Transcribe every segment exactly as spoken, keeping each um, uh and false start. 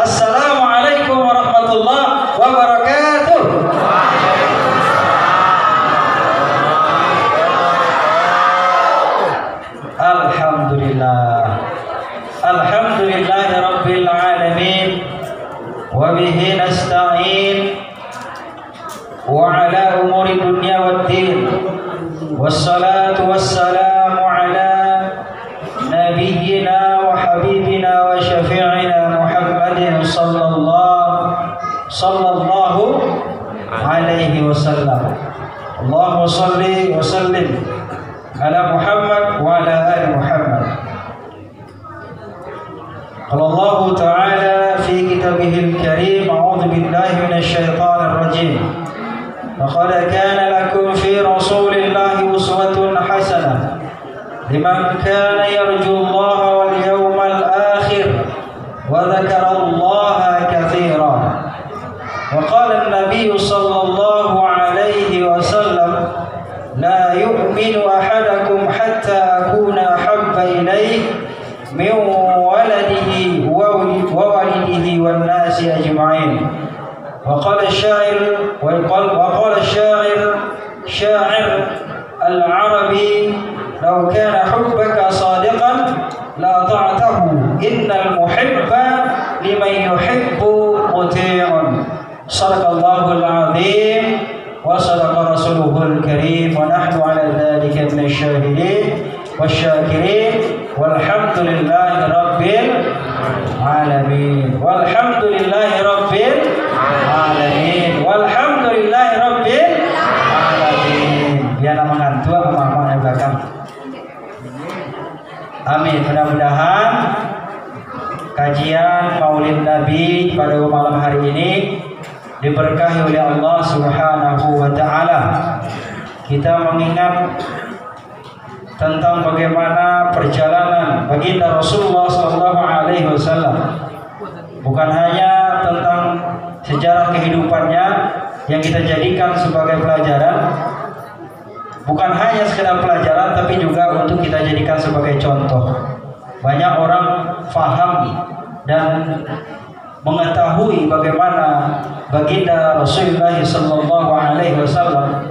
Assalamualaikum warahmatullahi wabarakatuh. Alhamdulillah. Alhamdulillahi rabbil alamin. Wa bihi nasta'in. Wa ala umuri dunya waddin. Wassalatu wassalamu ala nabiyyina wa habibina wa syafi'ina Muhammadin sallallahu sallallahu alaihi wasallam. Allahumma salli wa sallim ala Muhammad wa ala ali Muhammad. Qala Allah Ta'ala fi kitabihil karim, a'udzu billahi minasy syaithanir rajim. Laqad kana lakum fi Rasulillahi uswatun hasanah liman kana yarjullaha wal yawmal akhir wa dzakarallaha katsiran. Wa qala an-nabiy sallallahu alaihi wasallam la yu'minu ahadakum hatta akuna habba ilayhi min waladihi wa walidihi wan nasi ajma'in. Wa qala asy-sya'ir wa qala asy-sya'ir sya'ir al-arabi law kana hubbuka sadiqan la ta'tahu innal muhibba liman yuhibbu muti'un. Sadaqallahul 'azim wa sadaqa rasuluhul karim wa nahnu 'ala dzalika minasy syahidin wasyakirin walhamdulillahi rabbil alamin. Walhamdulillahi rabbil alamin. Walhamdulillahi rabbil alamin. Biar mengantu mama yang belakang. Amin. Mudah-mudahan kajian Maulid Nabi pada malam hari ini diberkahi oleh Allah Subhanahu wa taala. Kita mengingat tentang bagaimana perjalanan baginda Rasulullah sallallahu alaihi wasallam. Bukan hanya tentang sejarah kehidupannya yang kita jadikan sebagai pelajaran, bukan hanya sekedar pelajaran, tapi juga untuk kita jadikan sebagai contoh. Banyak orang faham dan mengetahui bagaimana baginda Rasulullah sallallahu alaihi wasallam,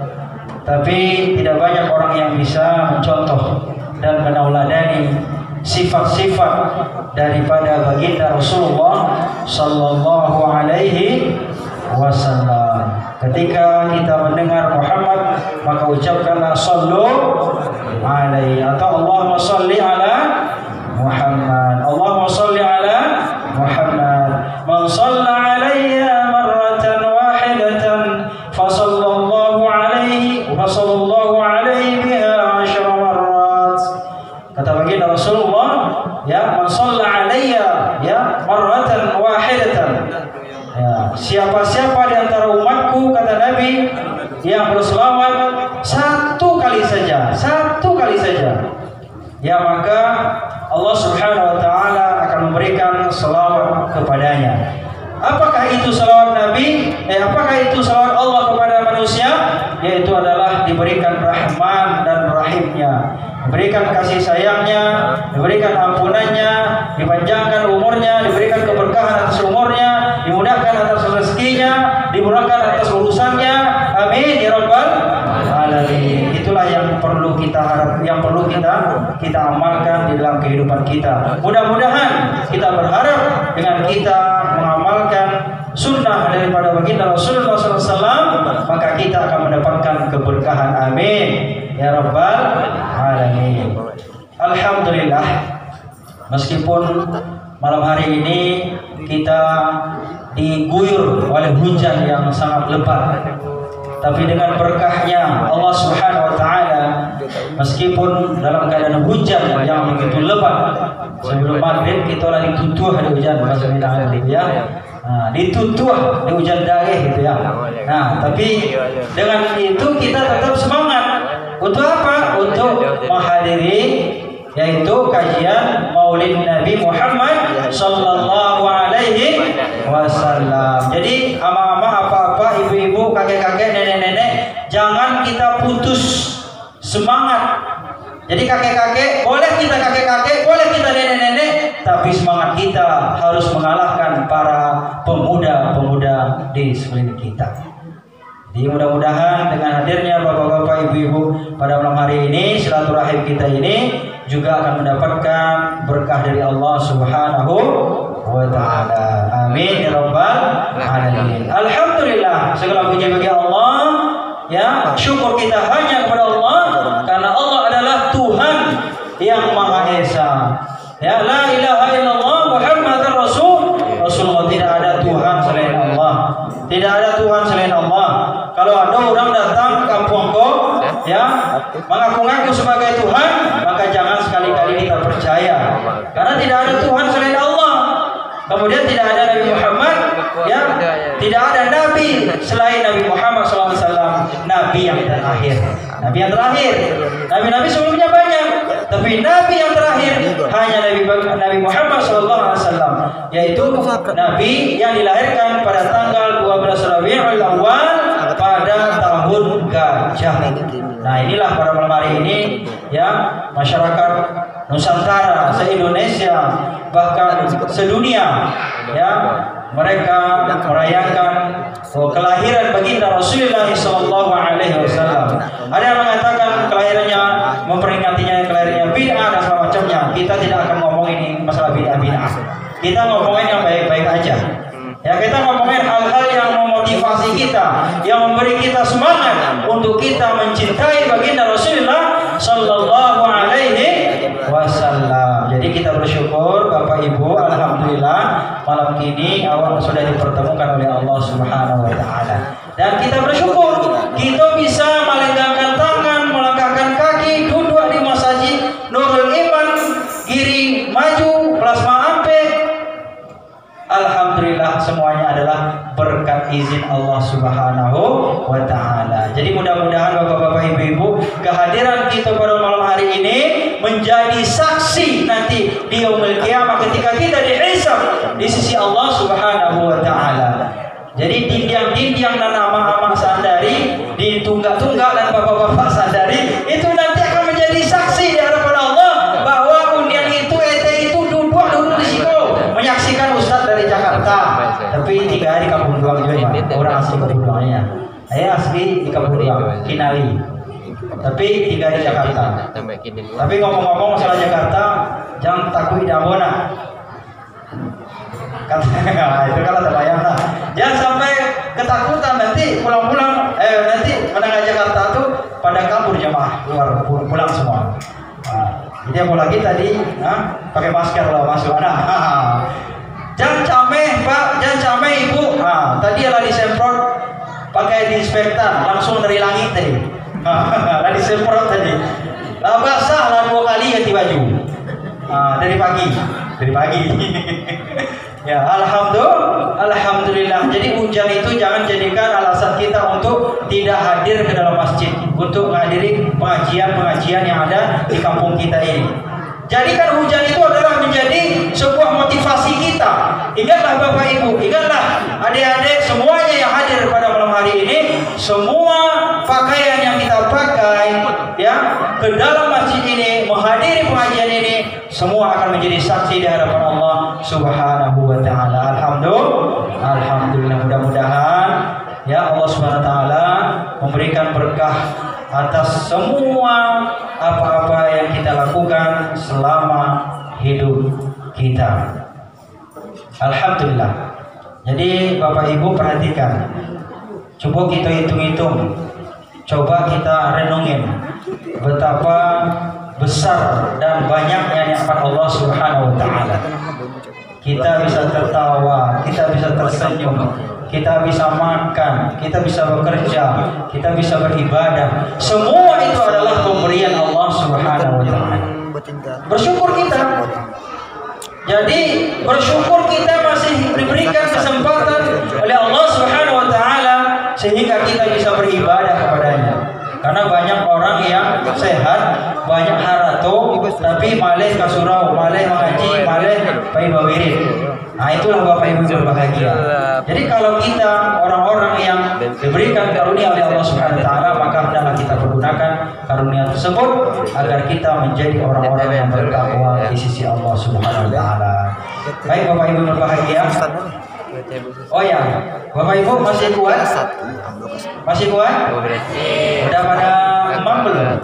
tapi tidak banyak orang yang bisa mencontoh dan menauladani sifat-sifat daripada baginda Rasulullah sallallahu alaihi wasallam. Ketika kita mendengar Muhammad, maka ucapkanlah sallu alaihi atau Allahumma salli ala Muhammad. Allahumma salli ala Muhammad. Man shalla alayya marratan wahidatan fa sallallahu alaihi wa sallallahu alaihi biha asyara marrat. Kata baginda Rasulullah, ya, man shalla alayya ya marratan wahidatan. Ya, siapa-siapa di antara umatku, kata Nabi, yang berselawat satu kali saja, satu kali saja, ya maka Allah Subhanahu wa taala akan memberikan selawat kepadanya. Apakah itu selawat Nabi? Eh, apakah itu selawat Allah kepada manusia? Yaitu adalah diberikan rahman dan rahimnya, diberikan kasih sayangnya, diberikan ampunannya, dipanjangkan umurnya, diberikan keberkahan atas umurnya, dimudahkan atas rezekinya, dimurahkan atas urusannya. Amin ya rabbal alamin. Itulah yang perlu kita harap, yang perlu kita kita amalkan di dalam kehidupan kita. Mudah-mudahan kita berharap dengan kita mengamalkan sunnah daripada baginda Rasulullah sallallahu alaihi wasallam, maka kita akan mendapatkan keberkahan. Amin ya rabbal alamin. Alhamdulillah, meskipun malam hari ini kita diguyur oleh hujan yang sangat lebat, tapi dengan berkahnya Allah Subhanahu wa taala, meskipun dalam keadaan hujan yang begitu lebat, sebelum maghrib kita lagi tutuh ada hujan maksudnya ya. Nah, ditutuh di hujan dareh gitu ya. Nah, tapi dengan itu kita tetap semangat. Untuk apa? Untuk menghadiri yaitu kajian Maulid Nabi Muhammad sallallahu alaihi wasallam. Jadi ama-ama, apa-apa, ibu-ibu, kakek-kakek, nenek-nenek, jangan kita putus semangat. Jadi kakek-kakek boleh kita kakek-kakek, boleh kita nenek-nenek, tapi semangat kita harus mengalahkan para ada di sekeliling kita. Jadi mudah-mudahan dengan hadirnya bapak-bapak, ibu-ibu pada malam hari ini, silaturahim kita ini juga akan mendapatkan berkah dari Allah Subhanahu wa ta'ala. Amin ya rabbal alamin. Alhamdulillah, segala puji bagi Allah. Ya, syukur kita hanya kepada Allah karena Allah adalah Tuhan yang Maha Esa. Ya, la ilaha illallah Muhammadar Rasul. Rasulullah, tidak ada Tuhan selain Allah. Tidak ada Tuhan selain Allah. Kalau ada orang datang ke kampung kau, ya, mengaku-ngaku sebagai Tuhan, maka jangan sekali-kali kita percaya. Karena tidak ada Tuhan selain Allah. Kemudian tidak ada Nabi Muhammad, ya, tidak ada Nabi selain Nabi Muhammad shallallahu alaihi wasallam, Nabi yang terakhir. Nabi yang terakhir. Nabi-nabi sebelumnya banyak, tapi Nabi yang terakhir hanya Nabi Nabi Muhammad shallallahu alaihi wasallam, yaitu Nabi yang dilahirkan pada tanggal dua belas Rabiul Awal pada tahun gajah. Nah, inilah pada malam hari ini, ya, masyarakat Nusantara, se-Indonesia, bahkan sedunia, ya, mereka merayakan kelahiran baginda Rasulullah shallallahu alaihi wasallam. Ada yang mengatakan kelahirannya, memperingatinya kelahirannya bid'ah dan segala macamnya. Kita tidak akan ngomong ini masalah bid'ah-bid'ah. Kita ngomongin yang baik-baik aja. Ya, kita ngomongin hal-hal yang memotivasi kita, yang memberi kita semangat untuk kita mencintai baginda Rasulullah Sallallahu Alaihi Wasallam. Jadi kita bersyukur Bapak Ibu, alhamdulillah malam ini awal sudah dipertemukan oleh Allah Subhanahu Wa Taala. Dan kita bersyukur kita bisa melenggangkan tangan, melangkahkan kaki, duduk di masjid Nurul Iman, Giri Maju, Plasma Ampe. Alhamdulillah semuanya adalah berkat izin Allah Subhanahu wa Ta'ala. Jadi mudah-mudahan Bapak-bapak, Ibu-ibu, kehadiran kita pada malam hari ini menjadi saksi nanti di yaumul qiyamah ketika kita dihisab di sisi Allah Subhanahu wa Ta'ala. Jadi dinding-dinding dan nama-nama sandari, ditunggak-tunggak dan bapak-bapak sandari itu nanti akan menjadi saksi di hadapan Allah bahwa undian itu ete itu duduk duduk di situ menyaksikan Ustadz dari Jakarta, tapi tiga hari kampung doang juga, orang asli kampung doangnya. Saya asli di kampung doang, Kinali, tapi tiga hari Jakarta. Tapi ngomong-ngomong masalah Jakarta, jangan takut Dambona. Kata itu kalau terbayang lah. Jangan sampai ketakutan nanti pulang-pulang, eh nanti menengah Jakarta tuh pada kabur jemaah keluar pulang semua. Nah, jadi apalagi tadi, nah, pakai masker loh masuk anak. Jangan cameh Pak, jangan cameh Ibu. Nah, tadi adalah disemprot pakai disinfektan langsung dari langit tadi. Nah, disemprot tadi. Lah basah lah dua kali ganti baju. Nah, dari pagi, dari pagi. Ya, alhamdulillah, alhamdulillah. Jadi hujan itu jangan jadikan alasan kita untuk tidak hadir ke dalam masjid, untuk menghadiri pengajian-pengajian yang ada di kampung kita ini. Jadikan hujan itu adalah menjadi sebuah motivasi kita. Ingatlah Bapak Ibu, ingatlah adik-adik semuanya yang hadir pada malam hari ini, semua pakaian yang kita pakai, ya, ke dalam masjid ini, menghadiri pengajian ini, semua akan menjadi saksi di hadapan Allah Subhanahu wa Ta'ala. Alhamdulillah, alhamdulillah, mudah-mudahan ya Allah Subhanahu wa Ta'ala memberikan berkah atas semua apa-apa yang kita lakukan selama hidup kita. Alhamdulillah. Jadi Bapak Ibu perhatikan, coba kita hitung-hitung, coba kita renungin betapa besar dan banyaknya nikmat Allah Subhanahu wa Ta'ala. Kita bisa tertawa, kita bisa tersenyum, kita bisa makan, kita bisa bekerja, kita bisa beribadah. Semua itu adalah pemberian Allah Subhanahu wa Ta'ala. Bersyukur kita. Jadi bersyukur kita masih diberikan kesempatan oleh Allah Subhanahu wa Ta'ala sehingga kita bisa beribadah kepadanya. Karena banyak orang yang sehat, banyak harato, tapi malih kasurau, malih mengaji, malih paibawirin. Nah, itulah Bapak Ibu berbahagia. Jadi kalau kita orang-orang yang diberikan karunia oleh Allah Subhanahu wa Ta'ala, maka hendaklah kita pergunakan karunia tersebut agar kita menjadi orang-orang yang bertakwa di sisi Allah Subhanahu wa Ta'ala. Baik Bapak Ibu berbahagia, Oh ya, Bapak Ibu masih kuat? Masih kuat? Udah pada emam belum?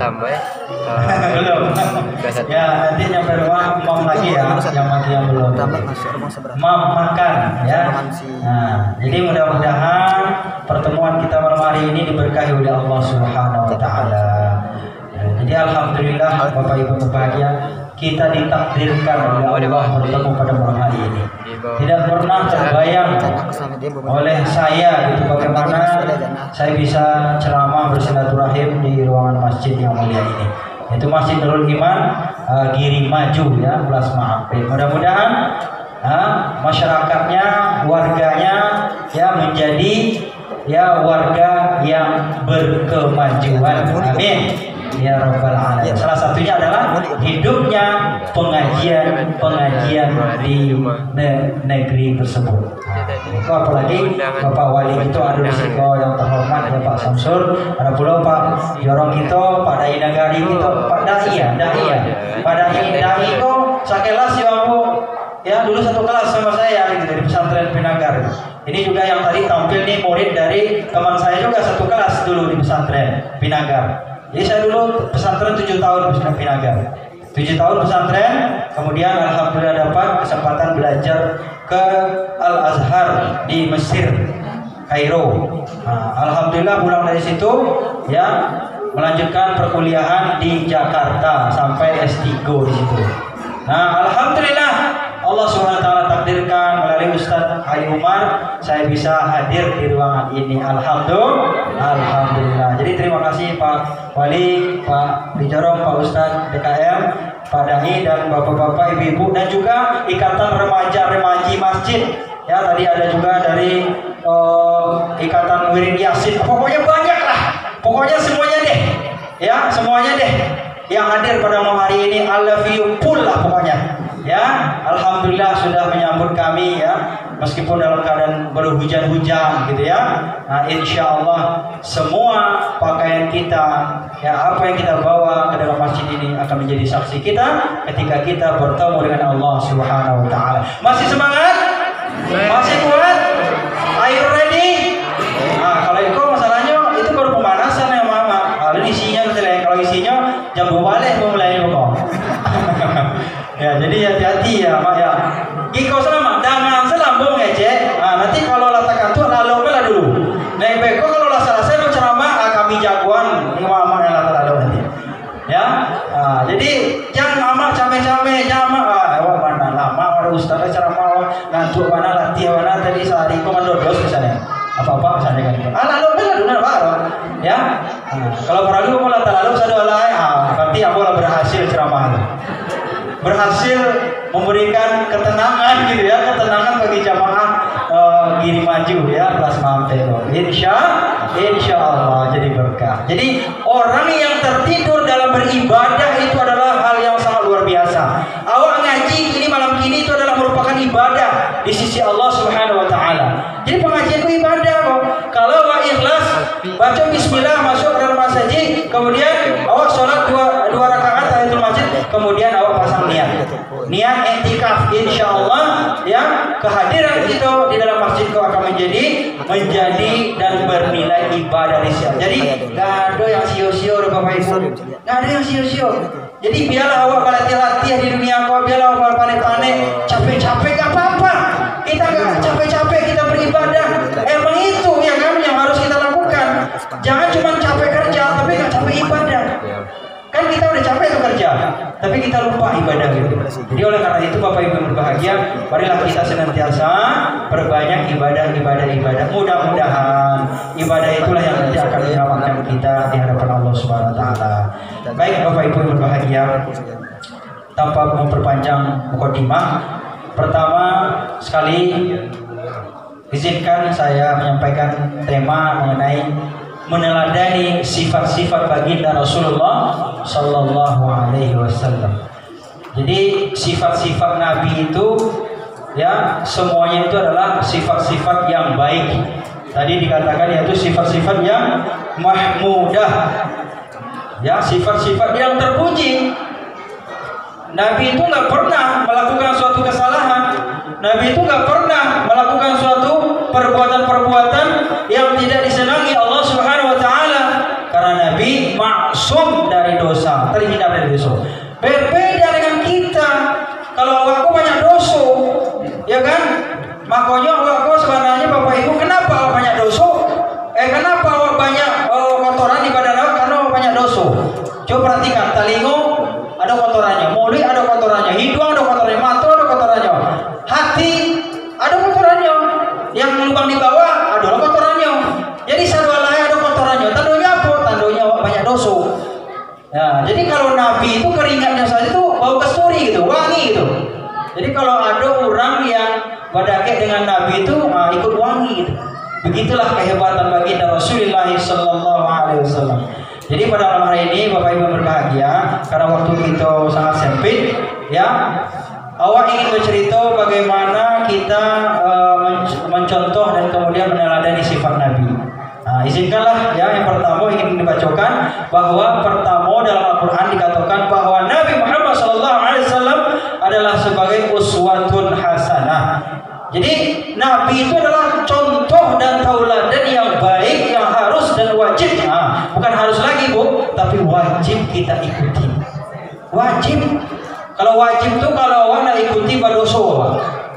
Belum. Ya nanti nyampe rumah emam lagi ya, yang lagi yang belum. Emam makan ya. Nah, jadi mudah-mudahan pertemuan kita malam hari ini diberkahi oleh Allah Subhanahu Wa Taala. Jadi alhamdulillah Bapak Ibu berbahagia, kita ditakdirkan oleh Allah bertemu pada malam hari ini. Tidak pernah terbayang oleh saya gitu bagaimana saya bisa ceramah bersilaturahim di ruangan masjid yang mulia ini. Itu Masjid Nurul Iman uh, Giri Maju ya, Plasma Ampel. Mudah-mudahan uh, masyarakatnya, warganya ya menjadi ya warga yang berkemajuan. Amin. Ya Rabbal Alamin. Salah satunya adalah hidupnya pengajian-pengajian di ne negeri tersebut. Nah, apalagi Bapak Wali itu ada risiko yang terhormat ya Pak Samsul, ada pula Pak Jorong itu, Pak Dai Nagari itu, Pak Dai ya, Dai ya. Pak Dai Dai itu sakelas ya Bu. Ya dulu satu kelas sama saya gitu di pesantren Pinagar. Ini juga yang tadi tampil nih murid dari teman saya juga satu kelas dulu di pesantren Pinagar. Jadi saya dulu pesantren tujuh tahun di pesantren Pinagar. tujuh tahun pesantren, kemudian alhamdulillah dapat kesempatan belajar ke Al Azhar di Mesir, Kairo. Nah, alhamdulillah pulang dari situ ya melanjutkan perkuliahan di Jakarta sampai S tiga di situ. Nah, alhamdulillah Allah subhanahu wa taala takdirkan melalui Ustadz Ali Umar saya bisa hadir di ruangan ini. Alhamdulillah. Alhamdulillah. Jadi terima kasih Pak Wali, Pak Dijorong, Pak Ustadz D K M, Pak Dai dan Bapak-bapak, Ibu-ibu dan juga Ikatan Remaja-Remaji Masjid. Ya, tadi ada juga dari uh, Ikatan Wirid Yasin. Pokoknya banyak lah. Pokoknya semuanya deh. Ya, semuanya deh yang hadir pada malam hari ini. I love you full lah pokoknya. Ya, alhamdulillah sudah menyambut kami ya, meskipun dalam keadaan berhujan-hujan gitu ya. Nah, insya Allah semua pakaian kita, ya apa yang kita bawa ke dalam masjid ini akan menjadi saksi kita ketika kita bertemu dengan Allah Subhanahu Wa Taala. Masih semangat? Masih kuat? Are you ready? Nah, kalau itu masalahnya itu baru pemanasan ya mama. Kalau isinya misalnya, kalau isinya jam dua balik mulai kok. Ya, jadi hati-hati ya, Mak ya. Iko selama jangan selambung ya, Cek. Nah, nanti kalau latakan tuh lalu bela dulu. Naik beko kalau lah selesai mau ceramah, ah, kami jagoan mama yang latar lalu nanti. Ya. Nah, jadi jangan amat capek-capek, jangan ah, wah mana lama ada ustaz ceramah ngantuk mana latihan mana tadi sehari komando dos misalnya. Apa-apa misalnya kan. Ah, lalu bela dulu baru. Ya. Nah, kalau perlu mau latar lalu satu alai, ah, berarti aku lah berhasil ceramah. Berhasil memberikan ketenangan gitu ya, ketenangan bagi jamaah uh, Giri Maju ya, Plasma Ampel. Insya Insya Allah jadi berkah. Jadi orang yang tertidur dalam beribadah itu adalah hal yang sangat luar biasa. Awak ngaji ini malam ini itu adalah merupakan ibadah di sisi Allah Subhanahu Wa Taala. Jadi pengajian itu ibadah kok. Kalau awak ikhlas baca Bismillah masuk ke dalam masjid, kemudian awak sholat dua dua rakaat tahiyatul masjid, kemudian awak pasang niat, niat iktikaf, insya Allah ya kehadiran kita di dalam masjid kau akan menjadi menjadi dan bernilai ibadah di sini. Jadi nggak ada yang sio-sio Bapak Ibu, nggak ada yang sio-sio. Jadi biarlah awak berlatih-latih di dunia kau, biarlah awak panik-panik, capek-capek gak apa-apa. Kita gak capek-capek kita beribadah. Emang itu ya kan yang harus kita lakukan. Jangan cuma capek kerja tapi gak capek ibadah. Kan kita udah capek tuh kerja, tapi kita lupa ibadah gitu. Jadi oleh karena itu Bapak Ibu berbahagia, marilah kita senantiasa perbanyak ibadah-ibadah ibadah. Mudah-mudahan ibadah itulah yang nanti akan menyelamatkan kita di hadapan Allah Subhanahu Wa Taala. Baik Bapak Ibu berbahagia, tanpa memperpanjang mukadimah, pertama sekali izinkan saya menyampaikan tema mengenai meneladani sifat-sifat baginda Rasulullah Sallallahu Alaihi Wasallam. Jadi sifat-sifat Nabi itu ya semuanya itu adalah sifat-sifat yang baik. Tadi dikatakan yaitu sifat-sifat yang mahmudah, ya sifat-sifat yang terpuji. Nabi itu nggak pernah melakukan suatu kesalahan. Nabi itu nggak pernah melakukan suatu perbuatan-perbuatan yang tidak disenangi Allah Subhanahu wa taala. Karena Nabi maksum dari dosa, terhindar dari dosa. Berbeda dengan kita. Kalau awakku banyak dosa, ya kan? Makanya awakku sebenarnya Bapak Ibu, kenapa awak banyak dosa? Eh kenapa awak banyak oh, kotoran di badan awak? Karena awak banyak dosa. Coba perhatikan, telinga ada kotorannya, mulut ada kotorannya, hidung ada kotorannya, mata ada kotorannya, hati ada kotorannya, yang lubang di bawah adalah kotorannya. Jadi sadwalai ada kotorannya. Tandanya apa? Tandanya banyak dosa. Nah, jadi kalau Nabi itu keringatnya saja itu bau kasturi gitu, wangi gitu. Jadi kalau ada orang yang berdeket dengan Nabi itu nah, ikut wangi gitu. Begitulah kehebatan baginda Rasulullah Sallallahu Alaihi Wasallam. Jadi pada malam hari ini Bapak Ibu berbahagia karena waktu kita sangat sempit, ya. Awak ingin bercerita bagaimana kita uh, mencontoh dan kemudian meneladani sifat Nabi. Nah, izinkanlah ya yang pertama ingin dibacakan bahwa pertama dalam Al-Quran dikatakan bahwa Nabi Muhammad Sallallahu Alaihi Wasallam adalah sebagai uswatun hasanah. Jadi Nabi itu adalah contoh dan tauladan yang baik yang harus dan wajib. Nah, bukan harus lagi bu, tapi wajib kita ikuti. Wajib. Kalau wajib tuh kalau awak nak ikuti badoso.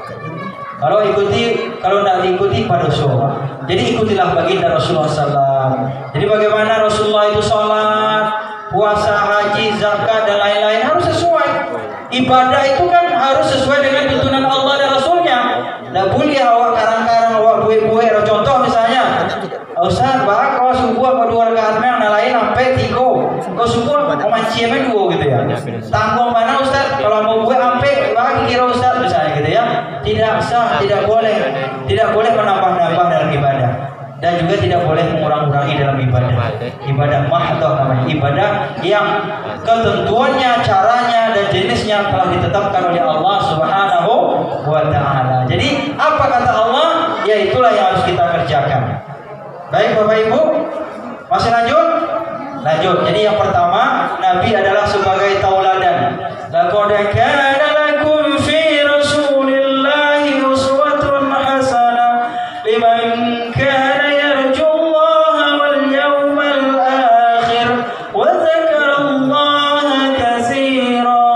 Kalau ikuti, kalau nak diikuti badoso. Jadi ikutilah baginda Rasulullah Sallallahu Alaihi Wasallam. Jadi bagaimana Rasulullah itu sholat, puasa, haji, zakat dan lain-lain harus sesuai. Ibadah itu kan harus sesuai dengan tuntunan Allah dan Rasulnya. Tidak boleh awak karang-karang awak buih-buih. Contoh misalnya, Ustaz, bah kau subuh apa dua rakaat yang lain sampai tiga. Kau subuh kau mancing apa dua gitu ya. Tanggung mana Ustaz? Kalau mau buih sampai bah kira Ustaz misalnya gitu ya. Tidak sah, tidak boleh, tidak boleh menambah-nambah dalam ibadah. Dan juga tidak boleh mengurang-urangi dalam ibadah. Ibadah mahdoh namanya, ibadah yang ketentuannya, caranya dan jenisnya telah ditetapkan oleh Allah Subhanahu wa taala. Jadi apa kata Allah? Ya itulah yang harus kita kerjakan. Baik Bapak Ibu, masih lanjut? Lanjut. Jadi yang pertama, Nabi adalah sebagai tauladan. Laqad kana lakum fi Rasulillahi uswatun hasanah liman kana yarjullaha wal yawmal akhir wa dzakarallaha katsira.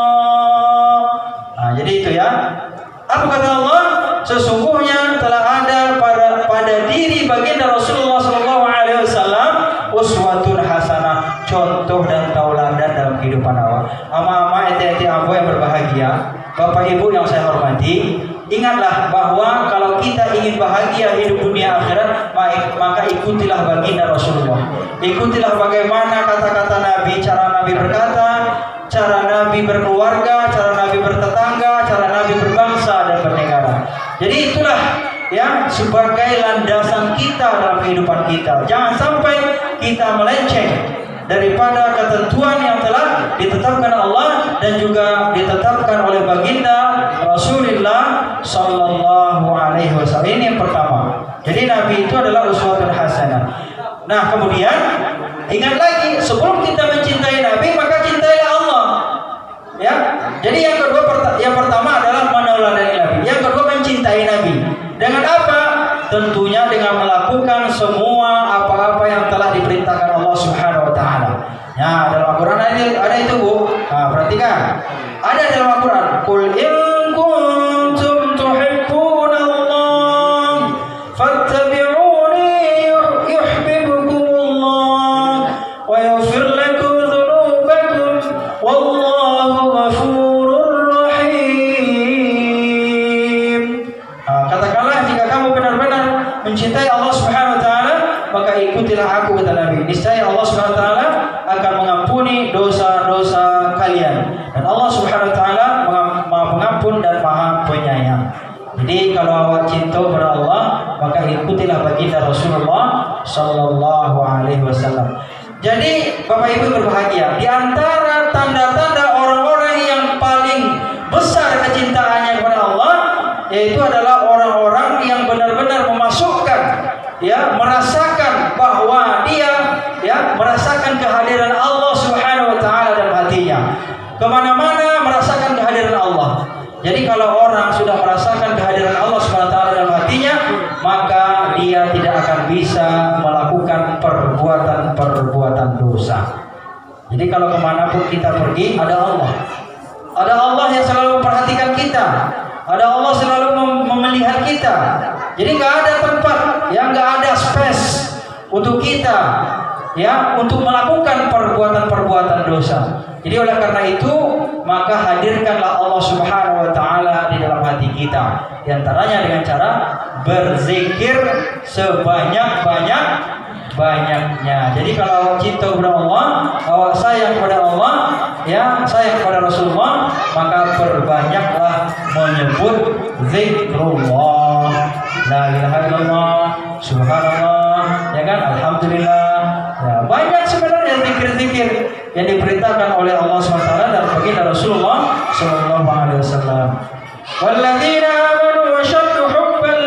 Nah, jadi itu ya. Apa kata Allah? Sesungguhnya telah ada pada pada diri baginda Rasulullah Sallallahu Alaihi Wasallam uswatun hasanah, contoh dan tauladan dalam kehidupan awak. Ama-ama eti-eti ambo yang berbahagia, Bapak Ibu yang saya hormati, ingatlah bahwa kalau kita ingin bahagia hidup dunia akhirat, maka ikutilah baginda Rasulullah. Ikutilah bagaimana kata-kata Nabi, cara Nabi berkata, cara Nabi berkeluarga, cara Nabi bertetangga, cara Nabi berbangsa dan bernegara. Jadi itulah ya sebagai landasan kita dalam kehidupan kita. Jangan sampai kita melenceng daripada ketentuan yang telah ditetapkan Allah dan juga ditetapkan oleh baginda Rasulullah Sallallahu Alaihi Wasallam. Ini yang pertama. Jadi Nabi itu adalah uswatun hasanah. Nah kemudian ingat lagi, sebelum kita mencintai Nabi maka cintailah Allah. Ya. Jadi yang kedua, yang pertama adalah meneladani Nabi. Yang kedua mencintai Nabi. Dengan apa? Tentunya dengan melakukan semua apa-apa yang telah diperintahkan Allah Subhanahu wa taala. Ya, dalam Al-Qur'an ada, ada itu, Bu. Nah, perhatikan. Ada dalam Al-Qur'an, "Qul in kuntum tuhibbunallaha fattabi'uni yuhibbukumullah wa yaghfir lakum dzunubakum wallahu ghafurur rahim." Nah, katakanlah jika kamu benar-benar mencintai Allah Subhanahu wa taala, maka ikutilah aku, kata Nabi. Niscaya Allah Subhanahu wa taala akan mengampuni dosa-dosa kalian. Dan Allah Subhanahu wa taala Maha Pengampun dan Maha Penyayang. Jadi kalau awak cinta kepada Allah, maka ikutilah baginda Rasulullah Sallallahu Alaihi Wasallam. Jadi Bapak Ibu berbahagia, di antara tanda-tanda orang-orang yang paling besar kecintaannya kepada Allah, yaitu adalah orang-orang yang benar-benar memasukkan, ya, merasakan bahwa dia, ya, merasakan kehadiran Allah Subhanahu wa taala dalam hatinya. Kemana-mana merasakan kehadiran Allah. Jadi kalau orang sudah merasakan kehadiran Allah Subhanahu wa taala dalam hatinya, maka bisa melakukan perbuatan-perbuatan dosa. Jadi kalau kemanapun kita pergi, ada Allah. Ada Allah yang selalu memperhatikan kita. Ada Allah selalu mem memelihat kita. Jadi nggak ada tempat, ya nggak ada space untuk kita, ya untuk melakukan perbuatan-perbuatan dosa. Jadi oleh karena itu, maka hadirkanlah Allah Subhanahu wa taala di dalam hati kita. Di antaranya dengan cara berzikir sebanyak-banyak banyaknya. Jadi kalau cinta kepada Allah, awak sayang kepada Allah, ya sayang kepada Rasulullah, maka perbanyaklah menyebut zikrullah, la ilaha illallah, subhanallah, ya kan, alhamdulillah. Ya, banyak sebenarnya zikir-zikir yang diperintahkan oleh Allah subhanahu wa taala dan baginda Rasulullah sallallahu alaihi wasallam. Walladzina amanu wa syaddu hubban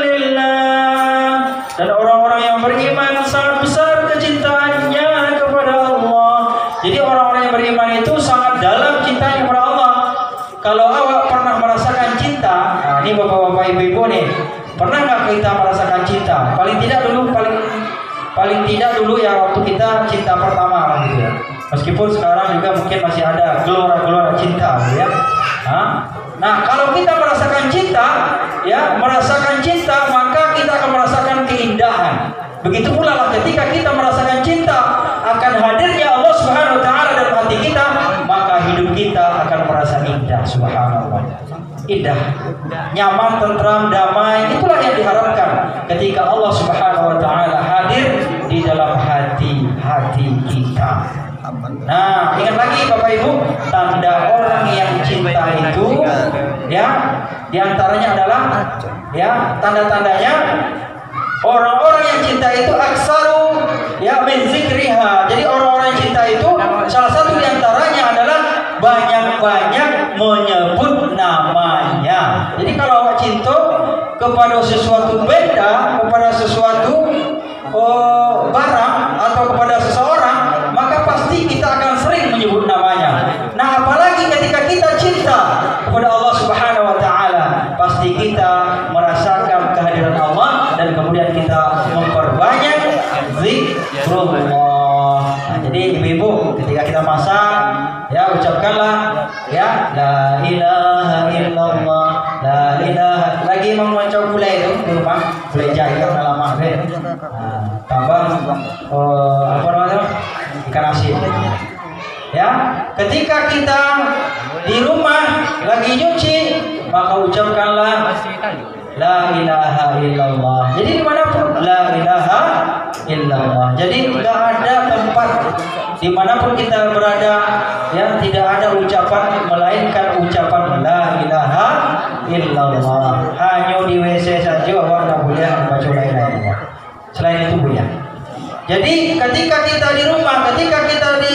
lillah, dan orang-orang yang beriman sangat besar kecintaannya kepada Allah. Jadi orang-orang yang beriman itu sangat dalam cintanya kepada Allah. Kalau awak pernah merasakan cinta, nah ini bapak-bapak ibu-ibu nih, pernah nggak kita merasakan cinta? Paling tidak dulu, paling paling tidak dulu ya waktu kita cinta pertama gitu ya. Meskipun sekarang juga mungkin masih ada gelora-gelora cinta gitu ya. Hah? Nah, kalau kita merasakan cinta, ya merasakan cinta, maka kita akan merasakan keindahan. Begitu pula lah ketika kita merasakan cinta akan hadirnya Allah Subhanahu wa taala dalam hati kita, maka hidup kita akan merasa indah. Subhanallah. Indah, nyaman, tentram, damai. Itulah yang diharapkan ketika Allah Subhanahu wa taala hadir di dalam hati-hati kita. Nah, ingat lagi Bapak Ibu, tanda orang yang cinta itu, ya, diantaranya adalah, ya, tanda-tandanya orang-orang yang cinta itu aksaru, ya, min zikriha. Jadi orang-orang yang cinta itu salah satu diantaranya adalah banyak-banyak menyebut namanya. Jadi kalau awak cinta kepada sesuatu benda, kepada sesuatu oh, barang atau kepada seseorang, maka pasti kita akan sering menyebut namanya. Nah, apalagi ketika kita cinta kepada Allah Subhanahu wa taala, pasti kita merasakan kehadiran Allah dan kemudian kita memperbanyak zikrullah. Nah, jadi ibu-ibu ketika kita masak, ya ucapkanlah ya la ilaha illallah, la ilaha. Lagi mau mencau gulai itu di rumah, gulai jahe kan lama deh. Nah, tambah uh, apa namanya? Ikan asin. Ya, ketika kita di rumah lagi nyuci, maka ucapkanlah la ilaha illallah. Jadi dimanapun la ilaha illallah. Jadi tidak ada tempat dimanapun kita berada, ya tidak ada ucapan melainkan ucapan la ilaha illallah. Hanya di W C saja awak tak boleh membaca la ilaha illallah. Selain itu boleh. Jadi ketika kita di rumah, ketika kita di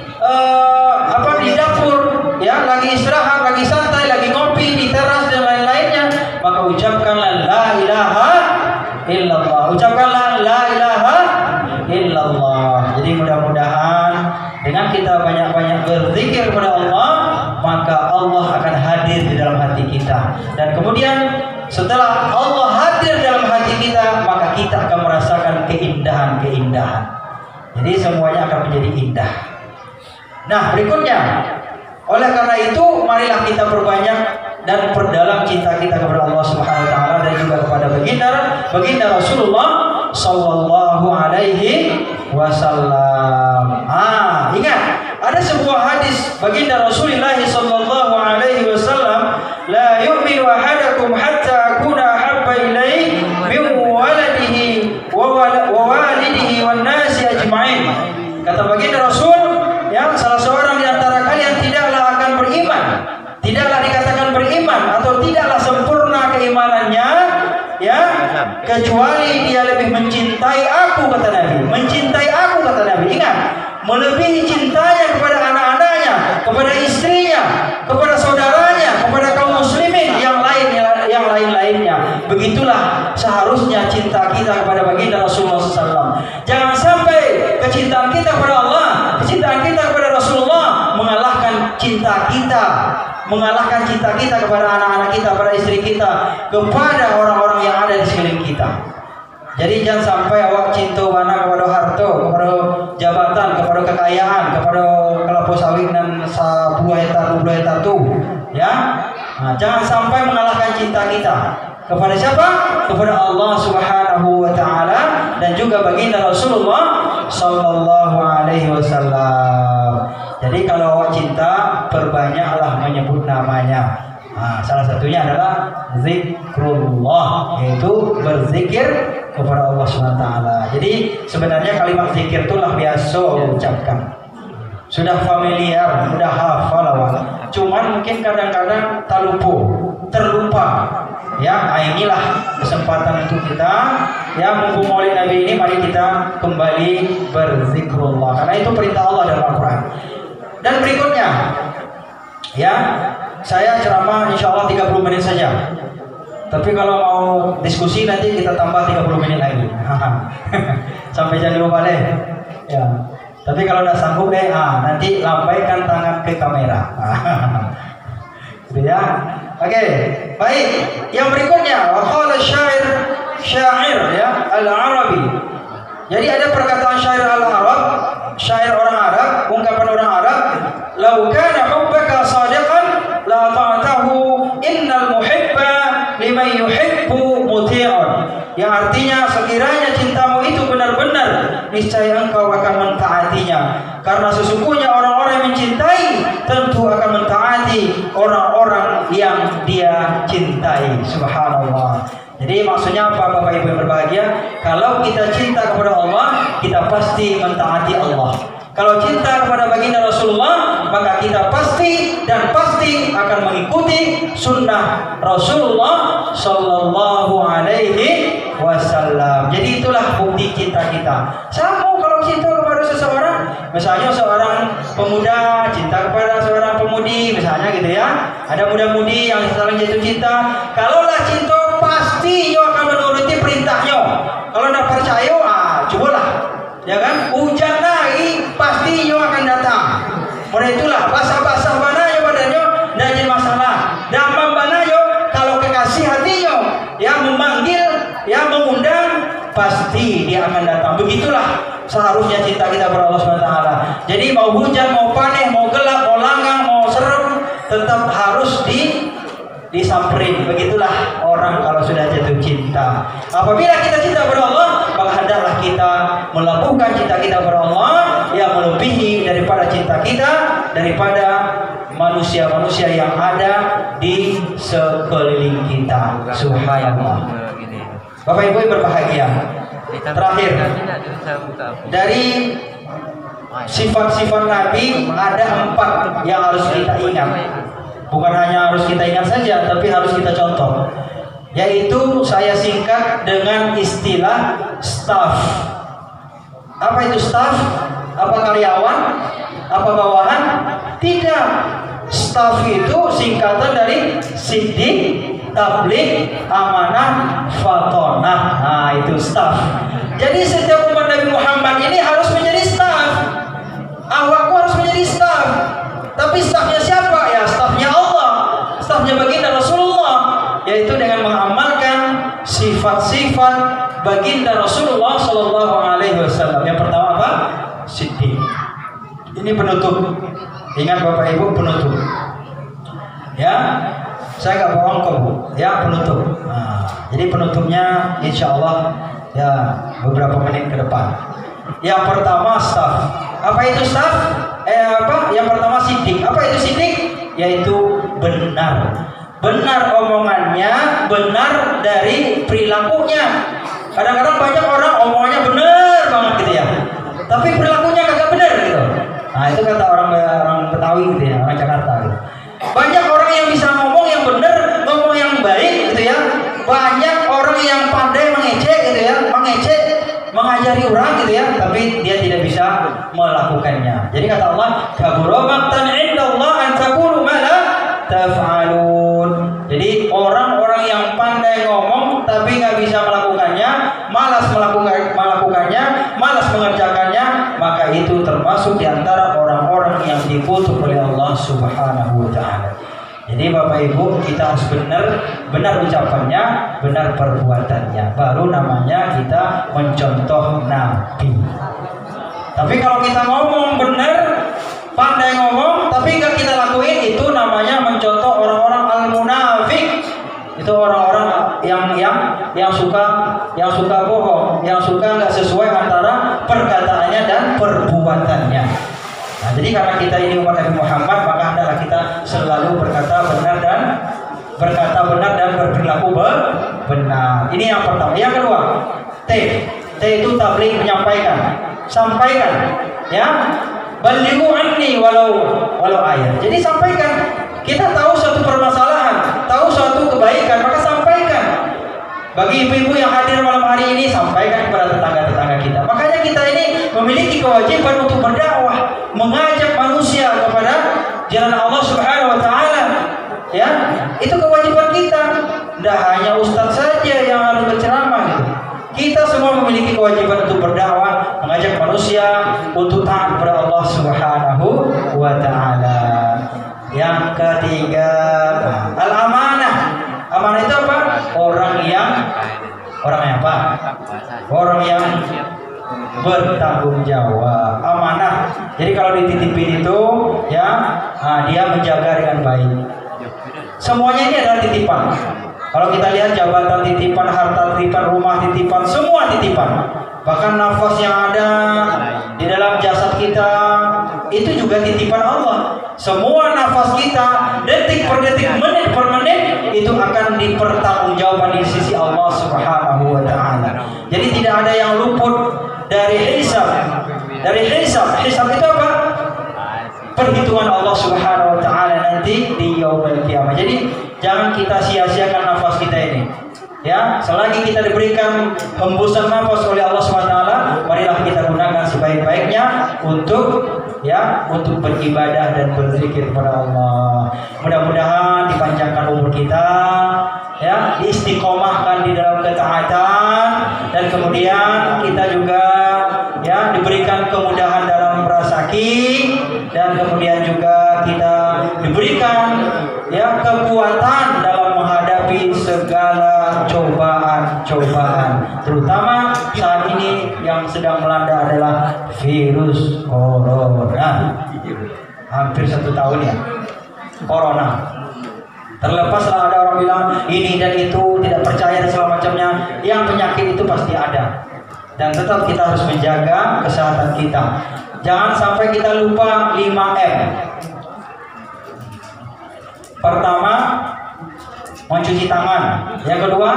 uh, apa di dapur, ya lagi istirahat, lagi santai, lagi ngopi di teras dan lain-lainnya, maka ucapkanlah la ilaha illallah. Ucapkanlah la ilaha illallah. Jadi mudah-mudahan dengan kita banyak-banyak berzikir kepada Allah, maka Allah akan hadir di dalam hati kita. Dan kemudian setelah Allah hadir dalam hati kita, maka kita akan merasakan keindahan-keindahan. Jadi semuanya akan menjadi indah. Nah, berikutnya, oleh karena itu marilah kita perbanyak dan perdalam cinta kita kepada Allah Subhanahu wa taala dan juga kepada baginda baginda Rasulullah sallallahu alaihi wasallam. Ah, ingat, ada sebuah hadis baginda Rasulullah sallallahu alaihi wasallam, la yu'minu ahadakum hatta akuna habba ilaihi min waladihi wa walidihi wan nasi ajma'in. Kata baginda Rasul, ya, salah seorang di antara kalian tidaklah akan beriman, tidaklah dikatakan beriman atau tidaklah sempurna keimanannya, ya, kecuali dia lebih mencintai aku, kata Nabi. Mencintai aku, kata Nabi. Ingat, melebihi cintanya kepada anak-anaknya, kepada istrinya, kepada saudaranya, kepada kaum muslimin yang lain yang lain-lainnya. Begitulah seharusnya cinta kita kepada baginda Rasulullah shallallahu alaihi wasallam. Jangan sampai kecintaan kita kepada Allah, kecintaan kita kepada Rasulullah mengalahkan cinta kita, mengalahkan cinta kita kepada anak-anak kita, kepada istri kita, kepada orang-orang yang ada di sekeliling kita. Jadi jangan sampai awak cinta mana kepada harta, kepada jabatan, kepada kekayaan, kepada kelapa sawit dan sepuluh hektar, dua puluh hektar tu, ya. Nah, jangan sampai mengalahkan cinta kita kepada siapa? Kepada Allah Subhanahu wa taala dan juga baginda Rasulullah sallallahu alaihi wasallam. Jadi kalau awak cinta, perbanyaklah menyebut namanya. Nah, salah satunya adalah zikrullah, yaitu berzikir kepada Allah Subhanahu wa taala. Jadi sebenarnya kalimat zikir itulah biasa ucapkan. Sudah familiar, sudah hafal awak. Cuman mungkin kadang-kadang terlupa, terlupa. Ya, inilah kesempatan untuk kita. Ya, mumpung Maulid Nabi ini, mari kita kembali berzikrullah. Karena itu perintah Allah dalam Al-Quran. Dan berikutnya, ya, saya ceramah insya Allah tiga puluh menit saja. Tapi kalau mau diskusi nanti kita tambah tiga puluh menit lagi. Sampai jam lima balik. Ya. Tapi kalau tidak sanggup deh, ah, nanti lambaikan tangan ke kamera. Gitu ya. Oke, okay. Baik. Yang berikutnya, waqala syair syair ya al-Arabi. Jadi ada perkataan syair al-Arab, syair orang Arab, ungkapan orang Arab, "Lau kana hubbaka shadiqan la ta'tahu innal muhibba liman yuhibbu muti'un." Yang artinya sekiranya cintamu itu benar-benar, niscaya engkau akan mentaatinya. Karena sesungguhnya orang-orang yang mencintai tentu akan mentaati orang-orang yang dia cintai. Subhanallah. Jadi maksudnya apa, Bapak Ibu yang berbahagia? Kalau kita cinta kepada Allah, kita pasti mentaati Allah. Kalau cinta kepada baginda Rasulullah, maka kita pasti dan pasti akan mengikuti sunnah Rasulullah Sallallahu Alaihi Wasallam. Jadi itulah bukti cinta kita. Sama kalau cinta kepada seseorang, misalnya seorang pemuda cinta kepada seorang pemudi, misalnya gitu ya. Ada muda-mudi yang saling jatuh cinta. Kalaulah cinta, pasti yo akan menuruti perintahnya. Kalau tidak percaya, ah, cobalah. Ya kan, hujan lagi pasti nyo akan datang. Oleh itulah basah-basah banayo badannya tidak jadi masalah. Damam banayo kalau kekasih hatinya yang memanggil, yang mengundang, pasti dia akan datang. Begitulah seharusnya cinta kita kepada Allah Subhanahu wa taala. Jadi mau hujan, mau panas, mau gelap, mau langgang, mau serem, tetap harus di disamperin. Begitulah orang kalau sudah jatuh cinta. Apabila kita cinta kepada Allah, maka hendaklah kita melakukan cinta kita kepada Allah yang melebihi daripada cinta kita daripada manusia-manusia yang ada di sekeliling kita. Subhanallah. Bapak Ibu yang berbahagia. Terakhir, dari sifat-sifat Nabi ada empat yang harus kita ingat. Bukan hanya harus kita ingat saja, tapi harus kita contoh. Yaitu saya singkat dengan istilah staff. Apa itu staff? Apa karyawan? Apa bawahan? Tidak. Staff itu singkatan dari Siddiq, Tabligh, Amanah, Fatonah. Nah, itu staff. Jadi setiap umat Nabi Muhammad ini harus menjadi staff. Awakku harus menjadi staff. Tapi staffnya siapa? Ya, staffnya Allah, staffnya baginda Rasulullah, yaitu dengan mengamalkan sifat-sifat baginda Rasulullah Sallallahu Alaihi Wasallam. Yang pertama apa? Siddiq. Ini penutup. Ingat Bapak Ibu, penutup. Ya, saya nggak bohong kok Bu. Ya, penutup. Nah, jadi penutupnya insya Allah ya beberapa menit ke depan. Yang pertama staff. Apa itu staff? Eh apa? Yang pertama siddiq. Apa itu siddiq? Yaitu benar. Benar omongannya, benar dari perilakunya. Kadang-kadang banyak orang omongannya benar banget gitu ya, tapi perilakunya kagak benar gitu. Nah, itu kata orang orang Betawi gitu ya, orang Jakarta gitu. Banyak orang yang bisa ngomong yang benar, ngomong yang baik gitu ya. Banyak orang yang pandai mengejek gitu ya, mengejek, mengajari orang gitu ya, tapi dia tidak bisa melakukannya. Jadi kata Allah, kabura maqtan 'indallah an taqulu ma la taf'alun. Jadi orang-orang yang pandai ngomong tapi nggak bisa melakukannya, malas melakukan melakukannya, malas mengerjakannya, maka itu termasuk di antara orang-orang yang dikutuk oleh Allah Subhanahu wa taala. Jadi Bapak Ibu, kita harus benar benar ucapannya, benar perbuatannya. Baru namanya kita mencontoh Nabi. Tapi kalau kita ngomong benar, pandai ngomong, tapi nggak kita lakuin, itu namanya mencontoh orang-orang al-munafik. Itu orang-orang yang yang yang suka yang suka bohong, yang suka nggak sesuai antara perkataannya dan perbuatannya. Nah, jadi karena kita ini umat Nabi Muhammad, maka hendaklah kita selalu berkata benar dan berkata benar dan berperilaku benar. Ini yang pertama. Yang kedua, T. T itu tabligh, menyampaikan. Sampaikan, ya. Balighu anni walau walau ayat. Jadi sampaikan. Kita tahu suatu permasalahan, tahu suatu kebaikan, maka sampaikan. Bagi ibu-ibu yang hadir malam hari ini, sampaikan kepada tetangga-tetangga kita. Makanya kita ini memiliki kewajiban untuk berdakwah, mengajak manusia kepada jalan Allah Subhanahu wa taala. Ya, itu kewajiban kita. Tidak hanya ustaz saja yang harus berceramah gitu. Kita semua memiliki kewajiban untuk berdakwah, mengajak manusia untuk taat kepada Allah Subhanahu wa taala. Yang ketiga, al-amanah. Amanah itu apa? Orang yang orang yang apa? Orang yang bertanggung jawab. Amanah. Jadi kalau dititipin itu, ya, nah, dia menjaga dengan baik. Semuanya ini adalah titipan. Kalau kita lihat jabatan titipan, harta titipan, rumah titipan, semua titipan. Bahkan nafas yang ada di dalam jasad kita itu juga titipan Allah. Semua nafas kita, detik per detik, menit per menit, itu akan dipertanggungjawabkan di sisi Allah Subhanahu wa taala. Jadi tidak ada yang luput dari hisab. Dari hisab, hisab itu apa? Perhitungan Allah Subhanahu wa taala nanti di yaumul qiyamah. Jadi jangan kita sia-siakan nafas kita ini. Ya, selagi kita diberikan hembusan nafas oleh Allah Subhanahu wa taala, marilah kita gunakan sebaik-baiknya untuk ya, untuk beribadah dan berzikir kepada Allah. Mudah-mudahan dipanjangkan umur kita, ya, diistiqomahkan di dalam ketaatan, dan kemudian kita juga ya diberikan kemudahan dalam bersakit, dan kemudian juga kita diberikan ya kekuatan dalam menghadapi segala cobaan-cobaan, terutama saat ini yang sedang melanda adalah virus corona. Hampir satu tahun ya corona. Terlepas lah ada orang bilang ini dan itu, tidak percaya dan segala macamnya, yang penyakit itu pasti ada. Dan tetap kita harus menjaga kesehatan kita. Jangan sampai kita lupa lima M. Pertama, mencuci tangan. Yang kedua,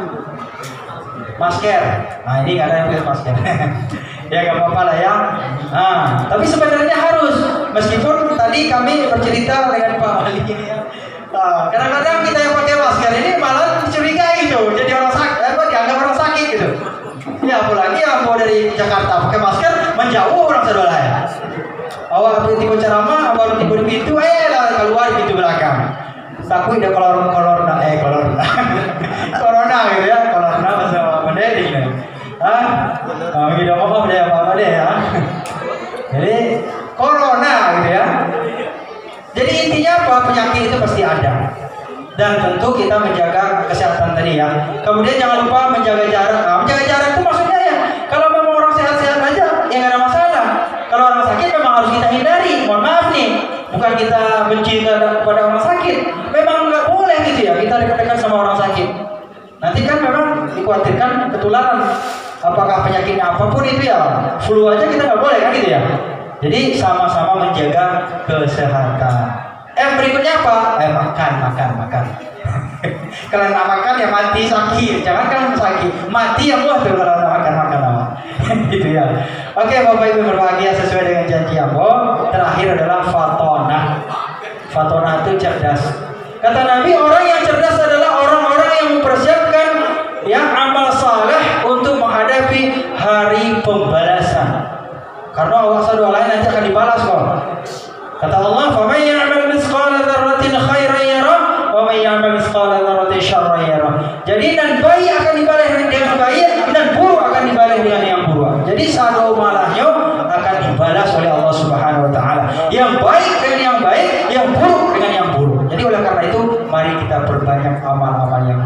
masker. Nah, ini nggak ada yang pakai masker. Ya nggak apa-apa lah ya. Nah, tapi sebenarnya harus. Meskipun tadi kami bercerita dengan Pak Wali ini ya. Nah, kadang-kadang kita yang pakai masker ini malah dicurigai gitu. Jadi orang sakit, apa dianggap orang sakit gitu. Ya apalagi yang mau dari Jakarta pakai masker menjauh orang saudara ya. Awal tiba ceramah, awal tiba di pintu, eh lah keluar pintu belakang. Takut ada kolor kolor eh kolor corona gitu ya, corona bahasa Mandarin ya. Ah, nah, kita maaf deh apa deh ya. Jadi corona gitu ya. Jadi intinya apa? Penyakit itu pasti ada. Dan tentu kita menjaga kesehatan tadi ya. Kemudian jangan lupa menjaga jarak. Nah, menjaga jarak itu maksudnya ya, kalau memang orang sehat-sehat aja, ya nggak ada masalah. Kalau orang sakit memang harus kita hindari. Mohon maaf nih, bukan kita benci kepada orang sakit. Memang nggak boleh gitu ya kita dekat-dekat sama orang sakit. Nanti kan memang dikhawatirkan ketularan. Apakah penyakitnya apapun itu ya, flu aja kita nggak boleh kan gitu ya. Jadi sama-sama menjaga kesehatan. Eh berikutnya apa? Eh makan, makan, makan. Kalau nggak makan ya mati sakit. Jangan kan sakit, mati ya buah tuh kalau nggak makan makan apa. Gitu ya. Oke Bapak Ibu berbahagia, sesuai dengan janji Allah. Terakhir adalah fatonah. Fatonah itu cerdas. Kata Nabi, orang yang cerdas adalah orang-orang yang mempersiapkan ya amal saleh untuk menghadapi hari pembalasan. Karena Allah subhanahu wa taala nanti akan dibalas kok. Kata Allah, "Faman ya'mal mithqala dzarratin khairan yarah, wa man ya'mal mithqala dzarratin syarran yarah." Jadi dan baik akan dibalas dengan baik, dan buruk akan dibalas dengan yang buruk. Jadi satu malahnya akan dibalas oleh Allah Subhanahu wa taala. Yang baik dengan yang baik, yang buruk dengan yang buruk. Jadi oleh karena itu, mari kita perbanyak amal-amal yang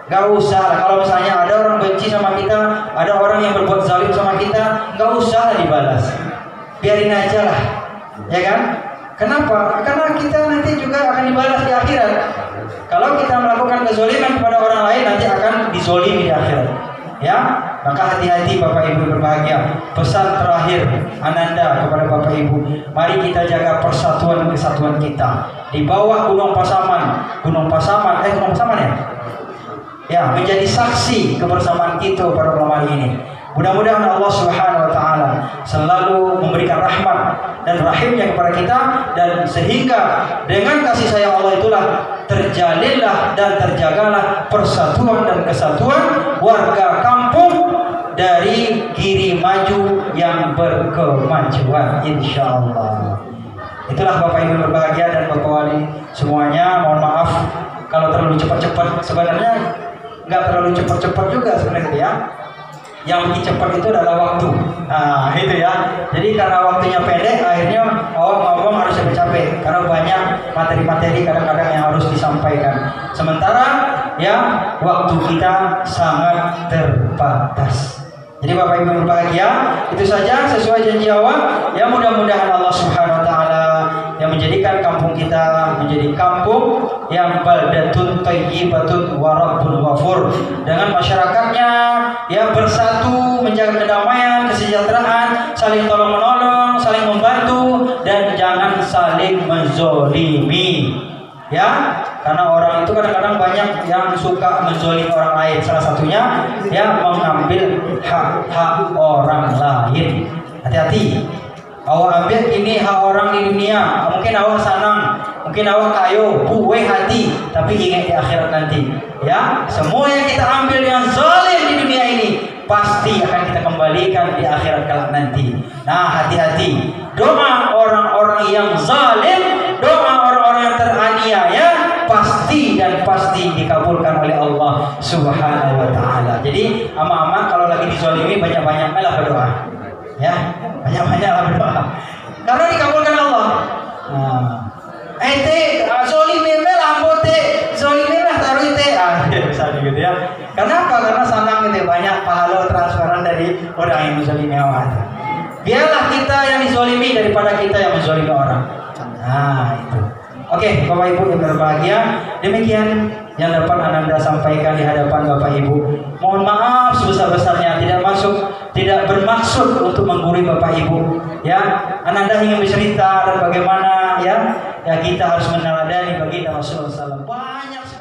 Gak usah lah. Kalau misalnya ada orang benci sama kita, ada orang yang berbuat zalim sama kita, gak usah lah dibalas. Biarin aja lah, ya kan? Kenapa? Karena kita nanti juga akan dibalas di akhirat. Kalau kita melakukan kezaliman kepada orang lain, nanti akan dizolimi di akhirat. Ya, maka hati-hati Bapak Ibu berbahagia. Pesan terakhir Ananda kepada Bapak Ibu, mari kita jaga persatuan kesatuan kita di bawah Gunung Pasaman. Gunung Pasaman, eh Gunung Pasaman ya? Ya, menjadi saksi kebersamaan kita pada malam hari ini. Mudah-mudahan Allah Subhanahu wa taala selalu memberikan rahmat dan rahimnya kepada kita, dan sehingga dengan kasih sayang Allah itulah terjalinlah dan terjagalah persatuan dan kesatuan warga kampung dari Giri Maju yang berkemajuan, insyaallah. Itulah Bapak Ibu berbahagia dan Bapak Wali semuanya. Mohon maaf kalau terlalu cepat-cepat, sebenarnya nggak terlalu cepat-cepat juga sebenarnya ya. Yang bikin cepat itu adalah waktu. Nah itu ya. Jadi karena waktunya pendek, akhirnya awak ngomong harus capek-capek karena banyak materi-materi kadang-kadang yang harus disampaikan. Sementara ya waktu kita sangat terbatas. Jadi Bapak Ibu berbahagia, itu saja sesuai janji awak. Ya mudah-mudahan Allah Subhanahu wa taala yang menjadikan kampung kita menjadi kampung yang baldatun thayyibatun wa rabbun ghafur, dengan masyarakatnya yang bersatu, menjaga kedamaian, kesejahteraan, saling tolong menolong, saling membantu, dan jangan saling menzolimi. Ya, karena orang itu kadang-kadang banyak yang suka menzolimi orang lain. Salah satunya ya mengambil hak-hak orang lain. Hati-hati. Awak ambil ini hak orang di dunia, mungkin awak senang, mungkin awak kayo, buwe hati, tapi ingat di akhirat nanti. Ya, semua yang kita ambil yang zalim di dunia ini pasti akan kita kembalikan di akhirat kelak nanti. Nah, hati-hati. Doa orang-orang yang zalim, doa orang-orang yang teraniaya pasti dan pasti dikabulkan oleh Allah Subhanahu wa taala. Jadi, ama-ama kalau lagi dizalimi banyak-banyaklah berdoa. Ya, banyak-banyaklah berdoa. Karena dikabulkan Allah. Nah, ente zalimi lah ambote, zalimi lah taruh ente. Ah, misalnya gitu ya. Kenapa? Karena senang gitu, banyak pahala transferan dari orang yang menzalimi awak. Biarlah kita yang dizalimi daripada kita yang menzalimi orang. Nah, itu. Oke, Bapak Ibu yang berbahagia, demikian yang dapat Ananda sampaikan di hadapan Bapak Ibu. Mohon maaf sebesar-besarnya, tidak masuk, tidak bermaksud untuk menggurui Bapak Ibu. Ya, Ananda ingin bercerita dan bagaimana ya, ya kita harus meneladani baginda Rasulullah sallallahu alaihi wasallam. Banyak